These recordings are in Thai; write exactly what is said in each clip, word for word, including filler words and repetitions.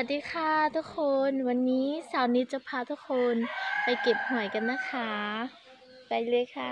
วัสดีค่ะทุกคนวันนี้สาวนิดจะพาทุกคนไปเก็บหอยกันนะคะ ไปเลยค่ะ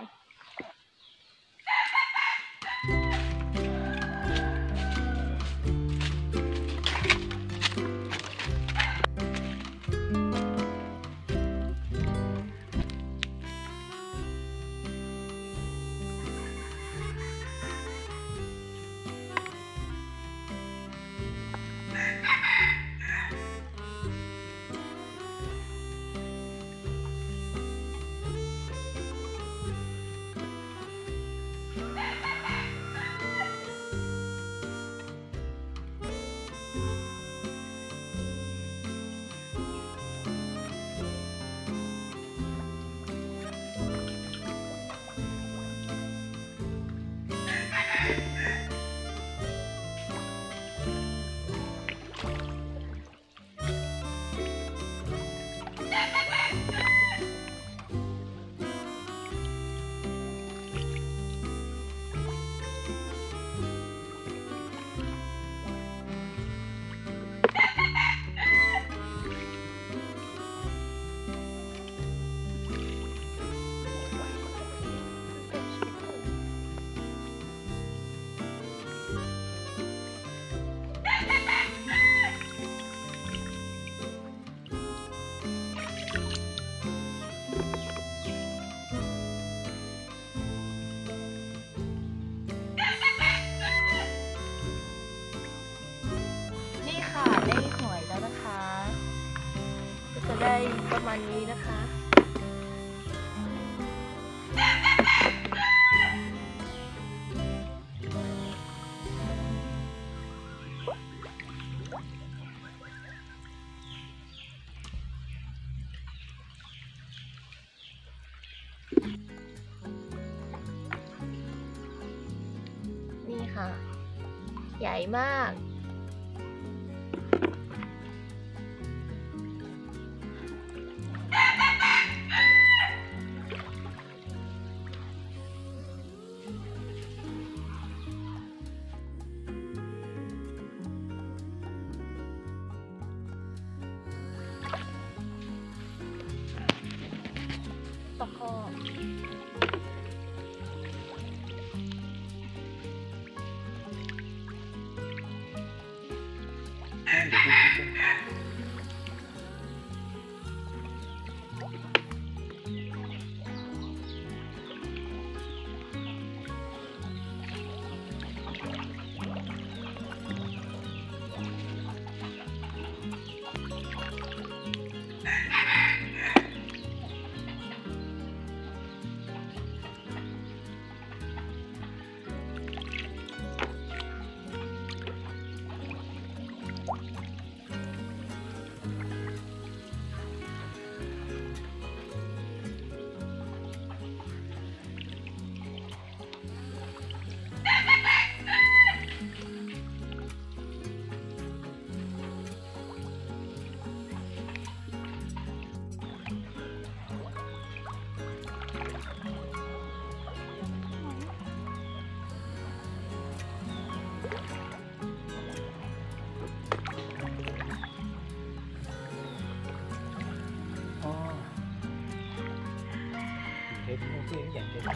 นี่ค่ะได้หอยแล้วนะคะ ก็จะได้ประมาณนี้นะคะ นี่ค่ะ ใหญ่มากตะขอ Thế thì ok nhỉ, thế thì.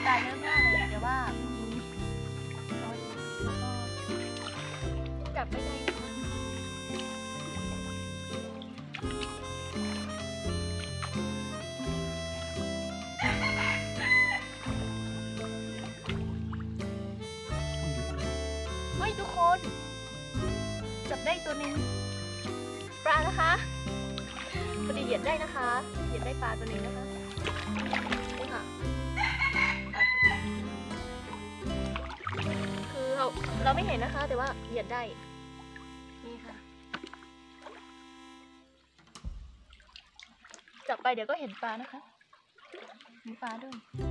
ปลาเยอะมากเลยแต่ว่ามีน้อยแล้วก็จับไม่ได้เฮ้ยทุกคนจับได้ตัวหนึงปลานะคะพอดีเหยียดได้นะคะเหยียดได้ปลาตัวหนึงนะคะนี่ค่ะคือเราเราไม่เห็นนะคะแต่ว่าเหยียดได้นี่ค่ะจับไปเดี๋ยวก็เห็นปลานะคะมีปลาด้วย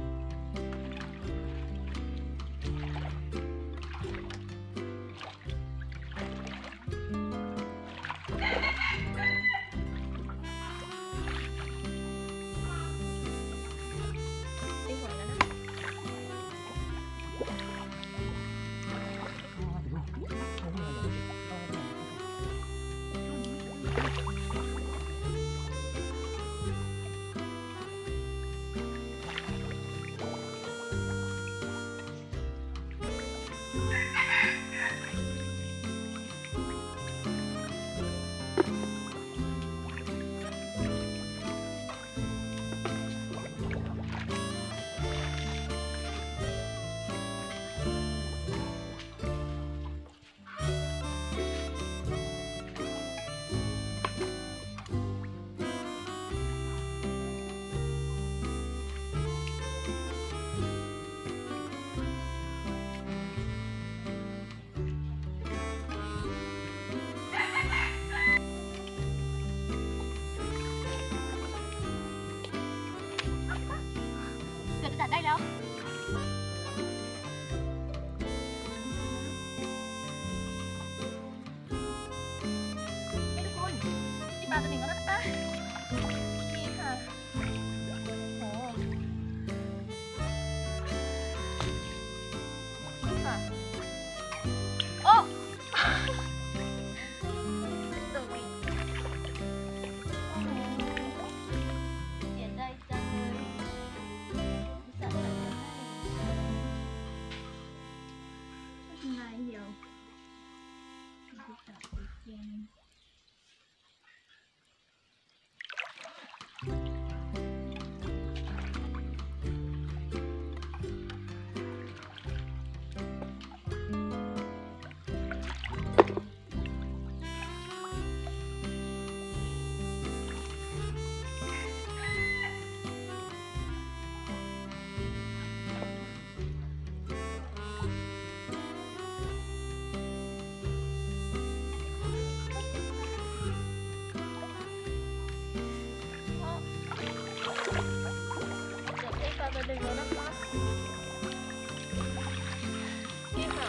จัดได้แล้วนี่ทุกคนนี่ปลาตัวหนึ่งแล้วนะคะนี่ค่ะโอ้นี่ค่ะโอ้ตรงนี้เสียใจจังเลยนายเดียวดูจับเกมหนึ่งแล้วนะคะนี่ค่ะ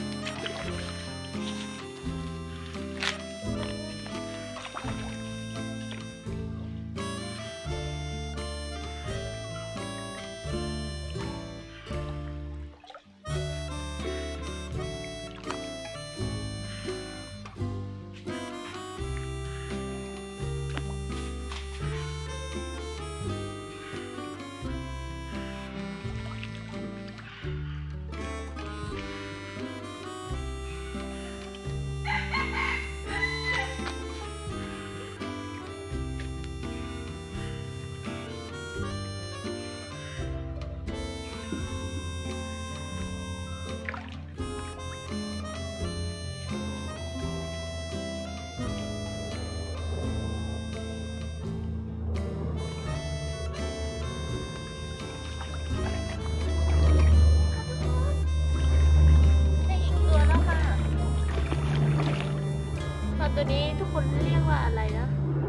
ตัวนี้ทุกคนเรียกว่าอะไรนะ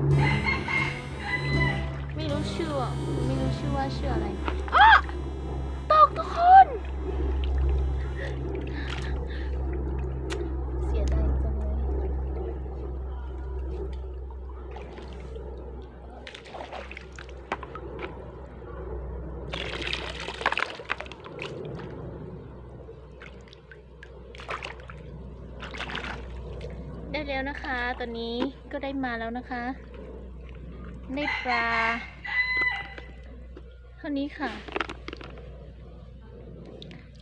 ไม่รู้ชื่อไม่รู้ชื่อว่าชื่ออะไรอ้อตกทุกคนเสียดายจังเลยได้แล้วนะคะตอนนี้ก็ได้มาแล้วนะคะได้ปลาเท่านี้ค่ะ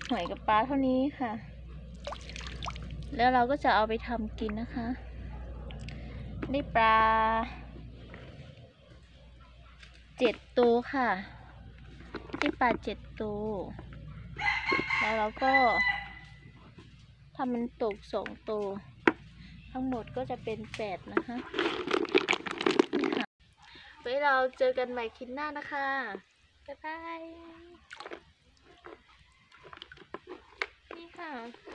หอยกับปลาเท่านี้ค่ะ แล้วเราก็จะเอาไปทำกินนะคะนี่ปลาเจ็ดตัวค่ะนี่ปลาเจ็ดตัวแล้วเราก็ทำมันตกสองตัวทั้งหมดก็จะเป็นแปดนะคะนี่ค่ะไว้เราเจอกันใหม่คลิปหน้านะคะบ๊ายบายนี่ค่ะ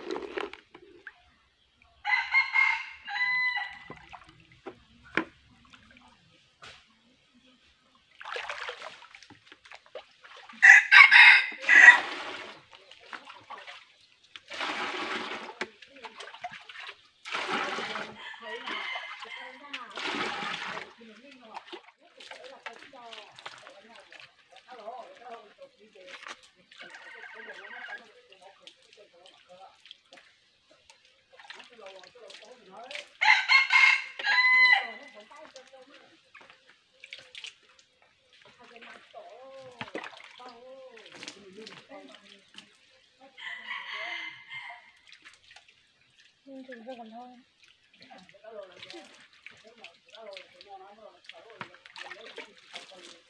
นี่ถึงเพื่อนกันเท่านั้น